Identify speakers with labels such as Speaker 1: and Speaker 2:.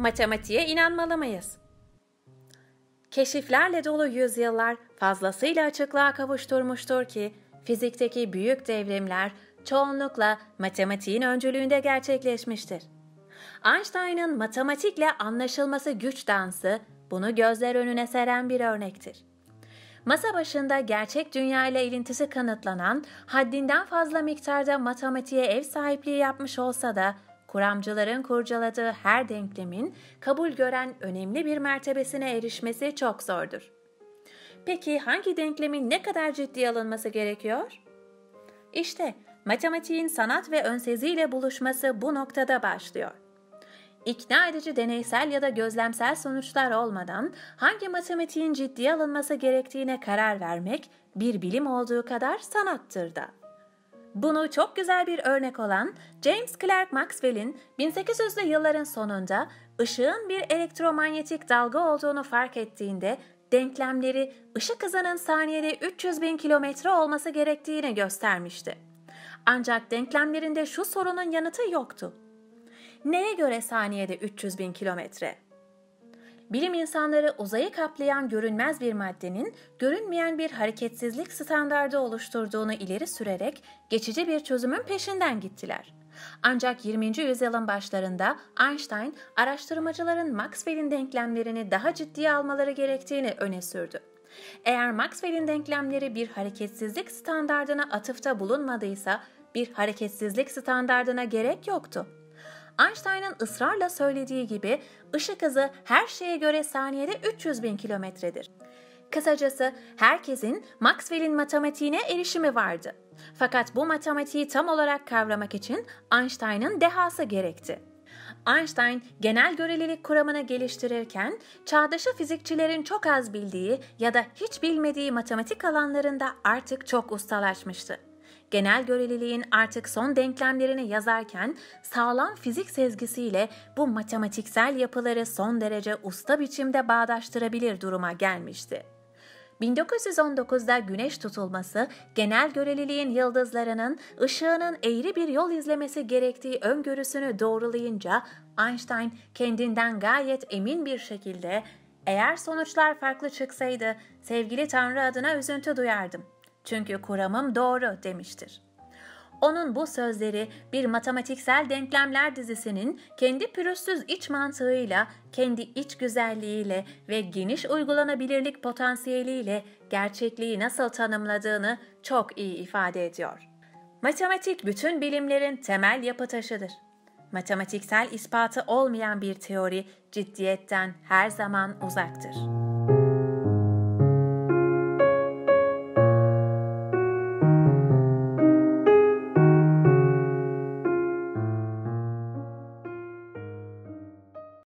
Speaker 1: Matematiğe inanmalı mıyız? Keşiflerle dolu yüzyıllar fazlasıyla açıklığa kavuşturmuştur ki fizikteki büyük devrimler çoğunlukla matematiğin öncülüğünde gerçekleşmiştir. Einstein'ın matematikle anlaşılması güç dansı bunu gözler önüne seren bir örnektir. Masa başında gerçek dünya ile ilintisi kanıtlanan, haddinden fazla miktarda matematiğe ev sahipliği yapmış olsa da, kuramcıların kurcaladığı her denklemin kabul gören önemli bir mertebesine erişmesi çok zordur. Peki hangi denklemin ne kadar ciddiye alınması gerekiyor? İşte matematiğin sanat ve önseziyle buluşması bu noktada başlıyor. İkna edici deneysel ya da gözlemsel sonuçlar olmadan hangi matematiğin ciddiye alınması gerektiğine karar vermek bir bilim olduğu kadar sanattır da. Bunu çok güzel bir örnek olan James Clerk Maxwell'in 1800'lü yılların sonunda ışığın bir elektromanyetik dalga olduğunu fark ettiğinde denklemleri ışık hızının saniyede 300.000 kilometre olması gerektiğini göstermişti. Ancak denklemlerinde şu sorunun yanıtı yoktu. Neye göre saniyede 300.000 kilometre? Bilim insanları uzayı kaplayan görünmez bir maddenin görünmeyen bir hareketsizlik standardı oluşturduğunu ileri sürerek geçici bir çözümün peşinden gittiler. Ancak 20. yüzyılın başlarında Einstein, araştırmacıların Maxwell'in denklemlerini daha ciddiye almaları gerektiğini öne sürdü. Eğer Maxwell'in denklemleri bir hareketsizlik standardına atıfta bulunmadıysa bir hareketsizlik standardına gerek yoktu. Einstein'ın ısrarla söylediği gibi ışık hızı her şeye göre saniyede 300.000 kilometredir. Kısacası herkesin Maxwell'in matematiğine erişimi vardı. Fakat bu matematiği tam olarak kavramak için Einstein'ın dehası gerekti. Einstein genel görelilik kuramını geliştirirken çağdaşı fizikçilerin çok az bildiği ya da hiç bilmediği matematik alanlarında artık çok ustalaşmıştı. Genel göreliliğin artık son denklemlerini yazarken sağlam fizik sezgisiyle bu matematiksel yapıları son derece usta biçimde bağdaştırabilir duruma gelmişti. 1919'da güneş tutulması, genel göreliliğin yıldızlarının ışığının eğri bir yol izlemesi gerektiği öngörüsünü doğrulayınca Einstein kendinden gayet emin bir şekilde "Eğer sonuçlar farklı çıksaydı sevgili Tanrı adına üzüntü duyardım. Çünkü kuramım doğru" demiştir. Onun bu sözleri bir matematiksel denklemler dizisinin kendi pürüzsüz iç mantığıyla, kendi iç güzelliğiyle ve geniş uygulanabilirlik potansiyeliyle gerçekliği nasıl tanımladığını çok iyi ifade ediyor. Matematik bütün bilimlerin temel yapı taşıdır. Matematiksel ispatı olmayan bir teori ciddiyetten her zaman uzaktır.